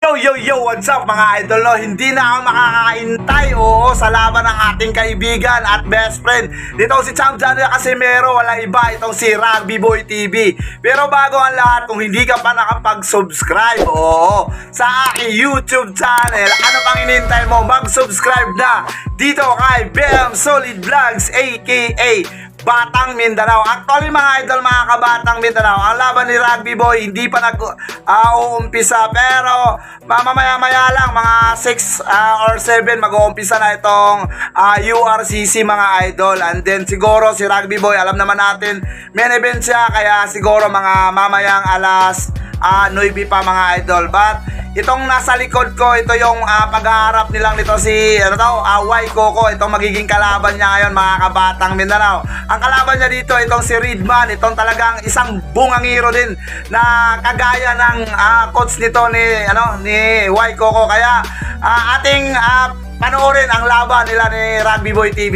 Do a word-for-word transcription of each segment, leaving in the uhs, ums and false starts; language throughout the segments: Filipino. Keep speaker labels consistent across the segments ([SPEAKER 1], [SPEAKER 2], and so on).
[SPEAKER 1] Yo, yo, yo, what's up mga idol, no? Hindi na ako makakaintay, oo, sa laban ng ating kaibigan at best friend. Dito si Champ Janel Casimero, walang iba, itong si Rugby Boy T V. Pero bago ang lahat, kung hindi ka pa nakapag-subscribe, oo, sa aking YouTube channel, ano pang inintay mo? Mag-subscribe na dito kay Bam Solid Vlogs, aka Batang Mindanao. Actually mga idol, mga kabatang Mindanao, ang laban ni Rugby Boy hindi pa nag-uumpisa, uh, pero mamamaya-maya lang, mga six uh, or seven mag-uumpisa na itong uh, U R C C mga idol. And then siguro si Rugby Boy, alam naman natin main event siya, kaya siguro mga mamayang alas uh, nine pa mga idol. But itong nasa likod ko, ito yung uh, pag-aarap nilang nito si ano to, uh, Y Coco. Itong magiging kalaban niya ngayon mga kabatang Mindanao. Ang kalaban niya dito, itong si Redman. Itong talagang isang bungangiro din na kagaya ng uh, coach nito ni ano ni Y Coco. Kaya uh, ating uh, panoorin ang laban nila ni Rugby Boy T V.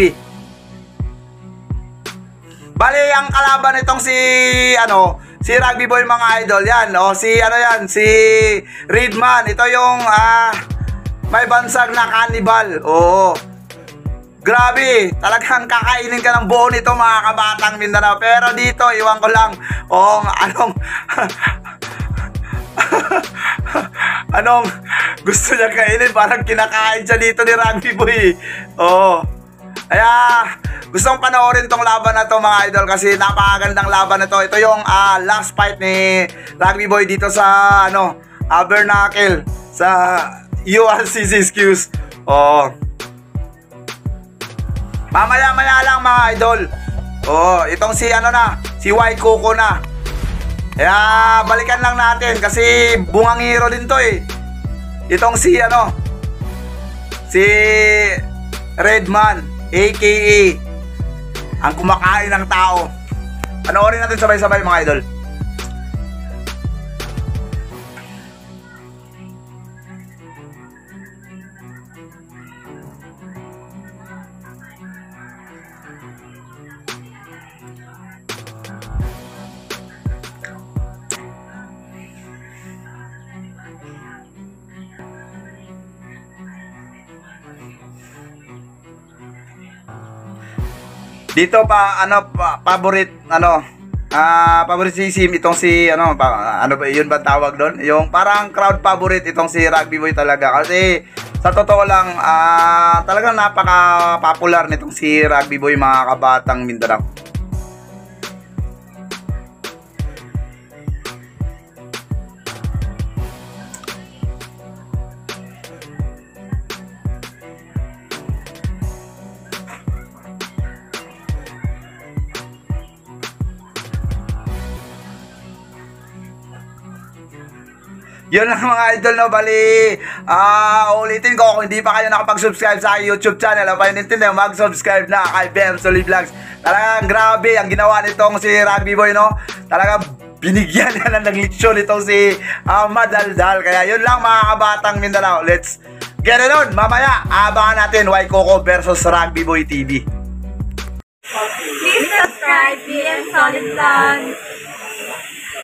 [SPEAKER 1] Bali ang kalaban nitong si ano si Rugby Boy mga idol, yan, o si ano yan, si Redman. Ito yung ah, may bansag na cannibal. Oo, grabe, talagang kakainin ka ng buo nito mga kabatang Mindanao. Pero dito, iwan ko lang o anong anong gusto niya kainin, parang kinakain siya dito ni Rugby Boy. Oo, kaya gustong panoorin tong laban na to mga idol, kasi napakagandang laban na to. Ito yung uh, last fight ni Rugby Boy dito sa ano, uh, Bernacle sa U R C C excuse. Oh, mamaya-maya lang mga idol. Oh, itong si ano na, si Y Coco na. Kaya balikan lang natin kasi bungangiro din to eh. Itong si ano, si Redman, aka ang kumakain ng tao. Panoorin natin sabay-sabay mga idol. Dito pa ano pa, favorite ano ah uh, favoritism itong si ano pa, ano ba yun ba tawag doon, yung parang crowd favorite itong si Rugby Boy talaga, kasi sa totoo lang uh, talagang napaka popular nitong si Rugby Boy mga kabatang Mindanao. Yun lang mga idol, no. Bali, ah, uh, ulitin ko, kung hindi pa kayo nakapag-subscribe sa YouTube channel, pa yun din, mag-subscribe na kay Bam Solid Vlogs. Talagang grabe ang ginawa nitong si Rugby Boy, no. Talagang binigyan na ng leksyon nitong si uh, Madaldal. Kaya yun lang mga kabatang Mindanao. Let's get it on. Mamaya, abangan natin Y Coco versus Rugby Boy T V.
[SPEAKER 2] Please subscribe B M Solid Vlogs.